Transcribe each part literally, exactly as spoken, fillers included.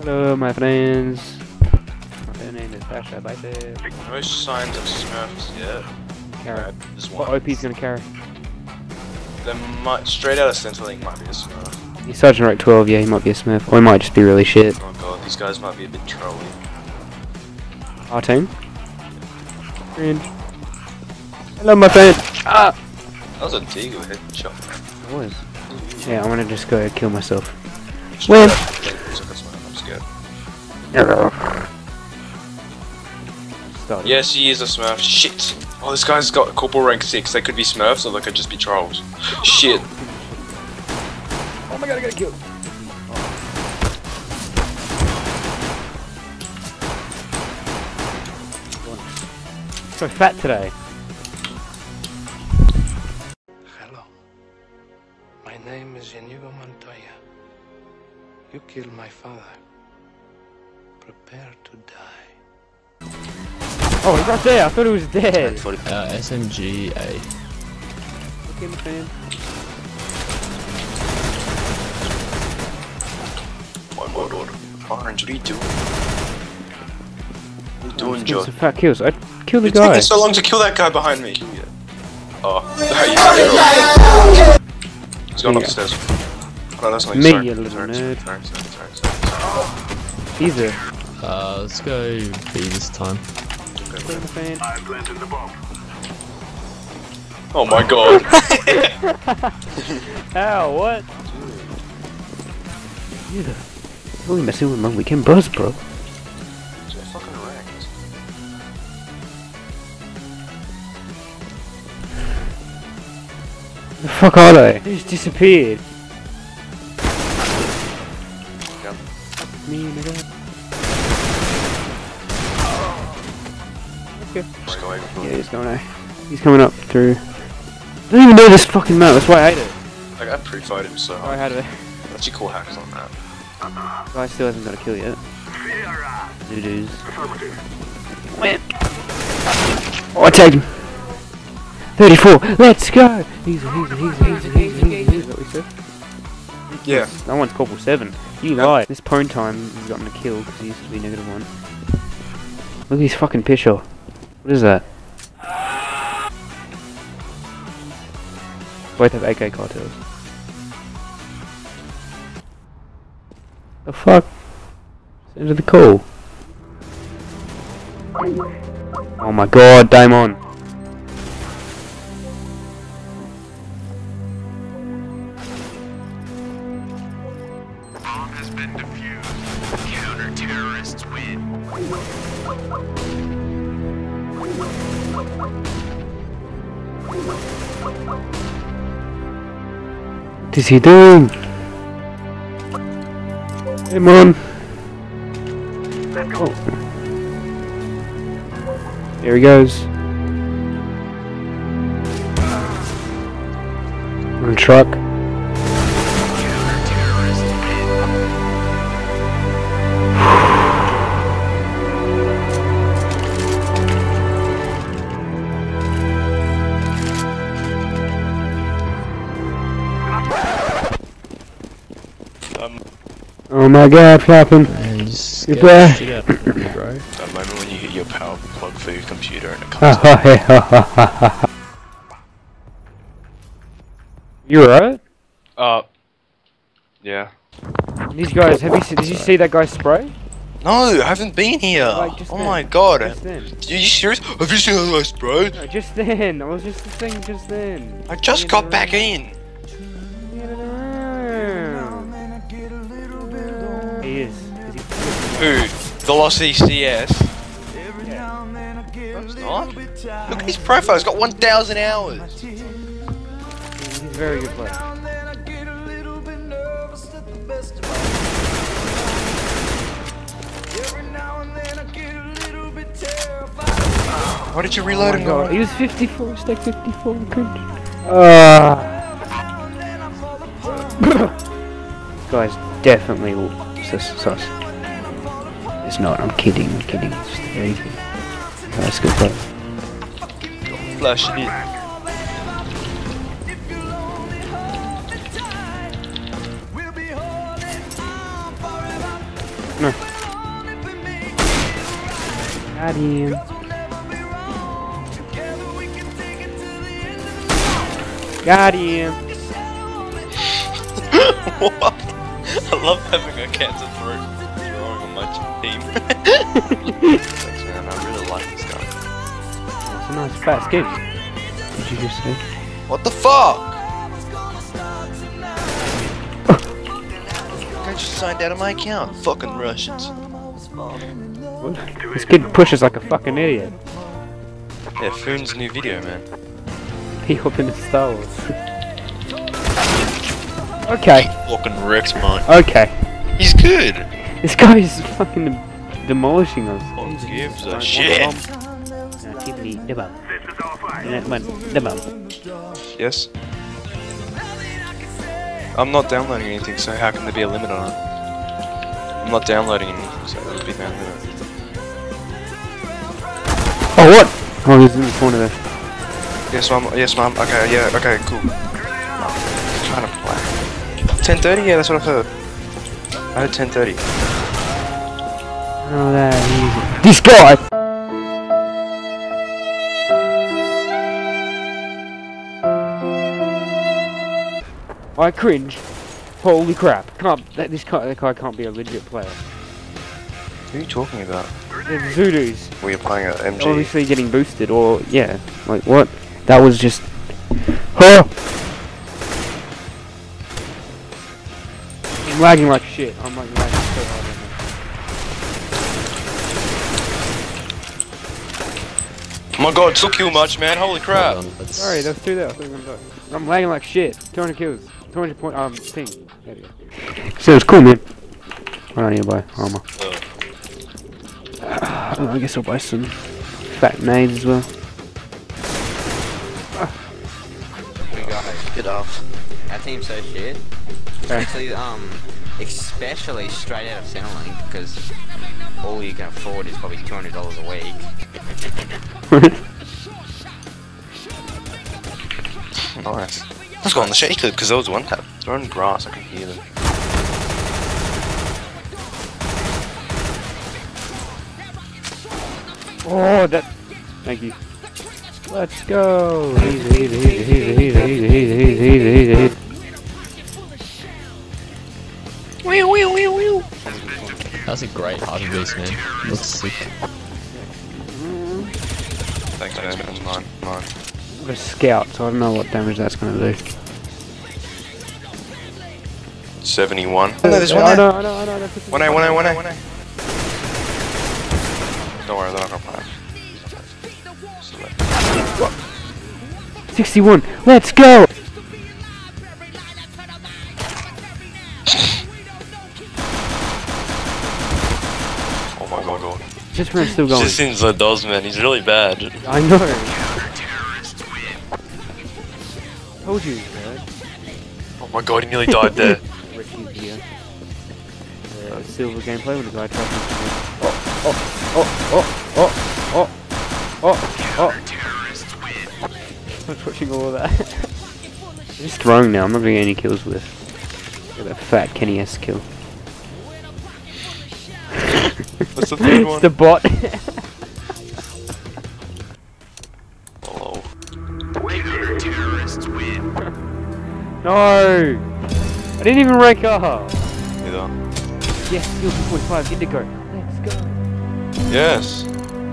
Hello, my friends. My name is Pasha Bicep. No signs of Smurfs yet. Carry. There's What one. O P's gonna carry? There might, straight out of Centrelink might be a Smurf. He's Sergeant Rank twelve, yeah, he might be a Smurf. Or he might just be really shit. Oh god, these guys might be a bit trolly. Our team? Cringe. Hello, my friend! Ah! That was a Deagle headshot. It was. Yeah, I wanna just go kill myself. When? When? I'm scared. Started. Yes, he is a Smurf. Shit! Oh, this guy's got Corporal rank six. They could be Smurfs or they could just be trolls. Shit! Oh my god, I gotta kill! So fat today. Hello. My name is Inigo Montoya. You killed my father. Prepare to die. Oh, he's right there! I thought he was dead! Uh, S M G A. Okay, my friend. My god, Orange, what are you doing? What are you doing, Getting Joe? some fat kills. I'd kill the It's guy. taking so long to kill that guy behind me. Oh, he's gone Yeah. upstairs. Oh, that's not Me, sorry. you little sorry, nerd. Sorry, sorry, sorry, sorry, sorry. He's a Uh, let's go B this time. kill the fan. Oh my god. How? What? Yeah. You're only messing with my weekend buzz, bro. So fucking wrecked. The fuck are they? They just disappeared. Yep. Me, nigga. Okay. Just go away. Yeah, he's going there. He's coming up through. I don't even know this fucking map. That's why I hate it. Like, I pre-fired him so I hard. had it. Let's you call hacks on that. Guy still hasn't got a kill yet. Doo-doos. Win. Oh, I tagged him. thirty-four. Let's go. Easy, easy, easy, easy, easy, easy. Is that what we said? Yeah. That one's Corporal seven. You Yep. lie. This prone time has gotten a kill because he used to be negative one. Look at his fucking picture. What is that? Both have A K cartels. The fuck? End of the call. Oh my god, Damon. Bomb has been defused. Counter-terrorists win. What is he doing? Come on. Oh. There he goes. On a truck. Counter-terrorists win. Um, Oh my god, flapping. And just You're get there. the shit out of me, bro. that moment when you hit your power plug for your computer and it Ha comes ha up. ha ha ha ha. You alright? Uh, yeah. These guys, have you seen, did you see that guy spray? No, I haven't been here. Like, just oh then. my god. Just then. Are you serious? Have you seen that guy, bro? No, just then. I was just the thing just then. I just got back in. He is. Is he? Who? Velocity C S? No, it's not. Look at his profile, it's got one thousand hours. He's a very good player. Why did you reload him? God, he was fifty-four, stack fifty-four, cringe. Ah. This guy's definitely sus. sus. It's not, I'm kidding, I'm kidding. It's just very good. That's good play. Flashing it. No. Got him. Got him. What? I love having a cancer throat throwing on my team. Thanks, man. I really like this guy. It's a nice fat skin. Did you just say? What the fuck? I just signed out of my account. Fucking Russians. What? This kid pushes like a fucking idiot. Yeah, Foon's new video, man. He hopped into Star Wars. Okay. Fucking Rex, man. Okay. He's good. This guy is fucking demolishing us. Who gives a Right, shit? one bomb. Now, keep me the bomb. And one, the bomb. Yes. I'm not downloading anything, so how can there be a limit on it? I'm not downloading anything, so there would be no limit. Oh, what? Oh, he's in the corner there. Yes, mom. Yes, mom. Okay, yeah. Okay, cool. I'm trying to play. ten thirty? Yeah, that's what I heard. I heard ten thirty. Oh, that easy. This guy! I cringe. Holy crap! Can't that this guy, that guy can't be a legit player. Who are you talking about? The Zoodoos. Were you playing at M G? Obviously getting boosted, or yeah, like what? That was just. Huh! I'm lagging like shit. I'm like lagging so hard right Oh my god, still kill much, man. Holy crap. Hold on, let's- now. Sorry, that's two there. I thought you were gonna die. I'm lagging like shit. two hundred kills. two hundred point um ping. There we go. So it's cool, man. I don't need to buy armor. I don't know, I guess I'll buy some fat nades as well. Get off. Our team's so shit. Okay. Actually, um, especially straight out of Centrelink, because all you can afford is probably two hundred dollars a week. Nice. Let's go on the shady clip because there was one tap. They're on grass, I can hear them. Oh, that. Thank you. Let's go. Easy, easy, easy, easy, easy, easy, easy, easy, easy, easy. Wee wee wee wee. That's a great harder beast, man. Looks sick. Thanks, man. That's mine. Mine. I'm a scout, so I don't know what damage that's gonna do. seventy-one. Oh, no, there's one I there. know, I know, I know. That's One A, one A, one A, one A. Don't worry, they're not gonna play. sixty-one. Let's go. Oh my god, god. Just for still going. Just seems like does, man. He's really bad. I know. Told you, man. Oh my god, he nearly died there. Ricky's here. Uh, silver gameplay when the guy tries to. Oh, oh, oh, oh, oh, oh, oh, oh. I'm watching all of that. I'm just throwing now. I'm not getting any kills with. Look at that fat Kenny S kill. What's the third one? It's the bot. Oh. Terrorists win. No! I didn't even rank up! Either. Yes, skill two point five, Indigo. Let's go! Yes.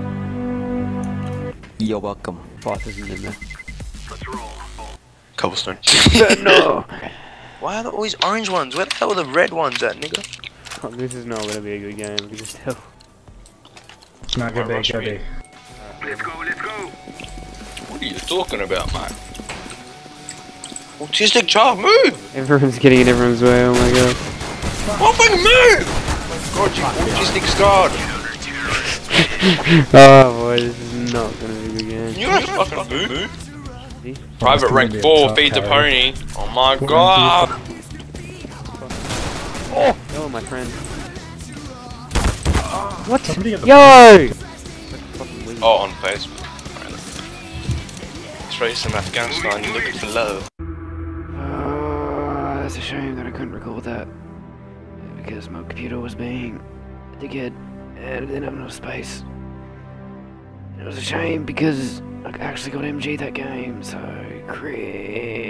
You're welcome. Boss isn't in there. Cobblestone. No! Why are there always orange ones? Where the hell are the red ones at, nigga? Oh, this is not gonna be a good game, you can just tell. It's not gonna be, it's gonna be. Let's go, let's go. What are you talking about, mate? Autistic child, move! Everyone's getting in everyone's way, oh my god. Oh, fucking move! God, you autistic scarred. Oh boy, this is not gonna be a good game. You guys fucking move. See? Private gonna rank be a four, tough feed the carry. pony. Oh my god! Oh! Oh, my friend. What? Somebody at the Yo! Oh, on Facebook. Trace from Afghanistan, you're looking for love. Oh, that's a shame that I couldn't record that. Because my computer was being Dickhead. And then have enough space. It was a shame because I actually got M G that game, so crit.